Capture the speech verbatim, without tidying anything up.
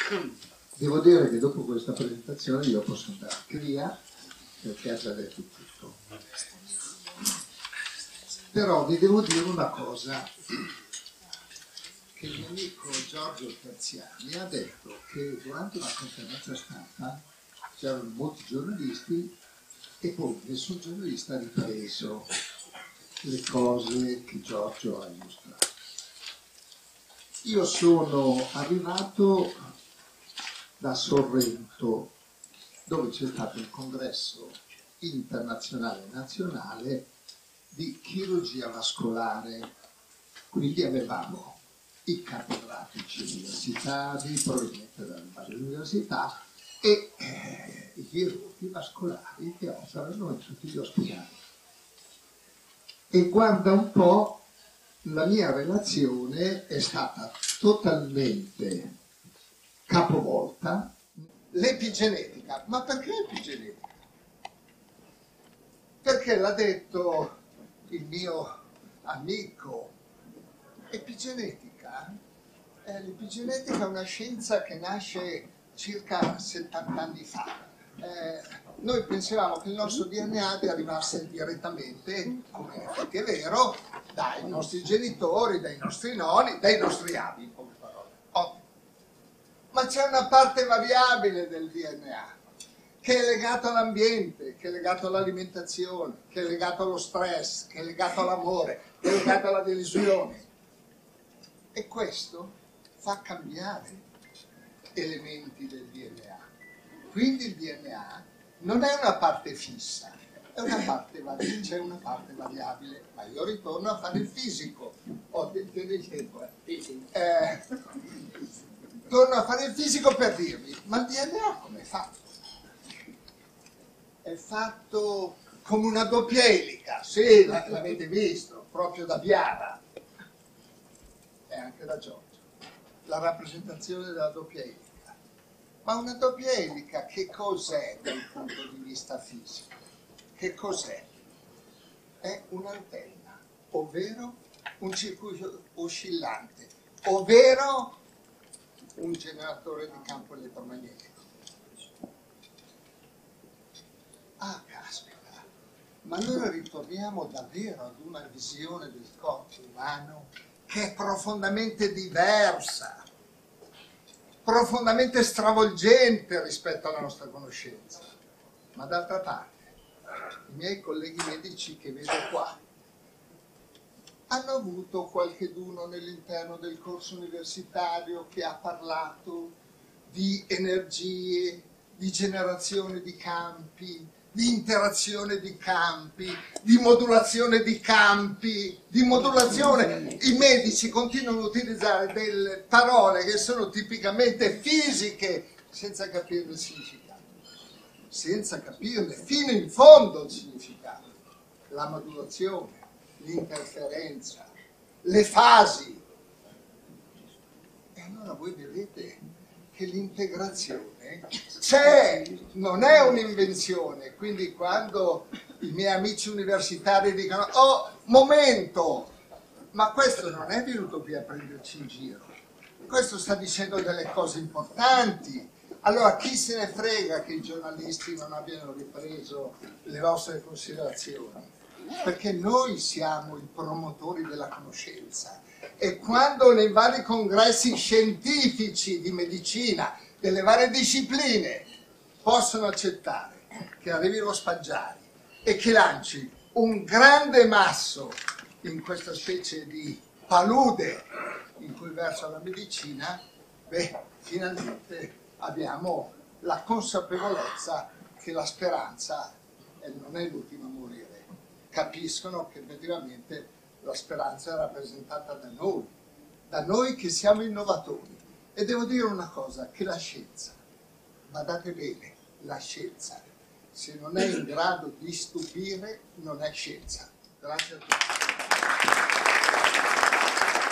Devo dire che dopo questa presentazione io posso andare anche via, perché ha già detto tutto. Però vi devo dire una cosa, che il mio amico Giorgio Terziani ha detto che durante una conferenza stampa c'erano molti giornalisti e poi nessun giornalista ha ripreso le cose che Giorgio ha illustrato. Io sono arrivato da Sorrento, dove c'è stato il congresso internazionale e nazionale di chirurgia vascolare, quindi avevamo i cattedratici universitari provenienti dalle varie università e eh, i chirurghi vascolari che operano in tutti gli ospedali. E guarda un po', la mia relazione è stata totalmente capovolta. L'epigenetica, ma perché epigenetica? Perché l'ha detto il mio amico, epigenetica, eh, l'epigenetica è una scienza che nasce circa settanta anni fa. Eh, noi pensavamo che il nostro D N A derivasse direttamente, come in effetti è vero, dai nostri genitori, dai nostri nonni, dai nostri avi, in poche parole. Ottimo. Ma c'è una parte variabile del D N A che è legato all'ambiente, che è legato all'alimentazione, che è legato allo stress, che è legato all'amore, che è legato alla delusione. E questo fa cambiare elementi del D N A. Quindi il D N A non è una parte fissa, è una parte variabile, c'è una parte variabile. Ma io ritorno a fare il fisico. Ho del tempo, eh. eh. Torno a fare il fisico per dirvi, ma il D N A come è fatto? È fatto come una doppia elica, sì, l'avete visto, proprio da Biara e anche da Giorgio, la rappresentazione della doppia elica. Ma una doppia elica che cos'è dal punto di vista fisico? Che cos'è? È un'antenna, ovvero un circuito oscillante, ovvero un generatore di campo elettromagnetico. Ah, caspita, ma allora ritorniamo davvero ad una visione del corpo umano che è profondamente diversa, profondamente stravolgente rispetto alla nostra conoscenza. Ma d'altra parte, i miei colleghi medici che vedo qua hanno avuto qualcheduno nell'interno del corso universitario che ha parlato di energie, di generazione di campi, di interazione di campi, di modulazione di campi, di modulazione. I medici continuano a utilizzare delle parole che sono tipicamente fisiche senza capirne il significato, senza capirne fino in fondo il significato. La modulazione, l'interferenza, le fasi. E allora voi vedete che l'integrazione c'è, non è un'invenzione. Quindi quando i miei amici universitari dicono oh, momento, ma questo non è venuto qui a prenderci in giro, questo sta dicendo delle cose importanti. Allora chi se ne frega che i giornalisti non abbiano ripreso le vostre considerazioni? Perché noi siamo i promotori della conoscenza e quando nei vari congressi scientifici di medicina delle varie discipline possono accettare che arrivi lo Spaggiari e che lanci un grande masso in questa specie di palude in cui versa la medicina, beh, finalmente abbiamo la consapevolezza che la speranza non è l'ultima a morire. Capiscono che effettivamente la speranza è rappresentata da noi, da noi che siamo innovatori. E devo dire una cosa, che la scienza, badate bene, la scienza, se non è in grado di stupire, non è scienza. Grazie a tutti.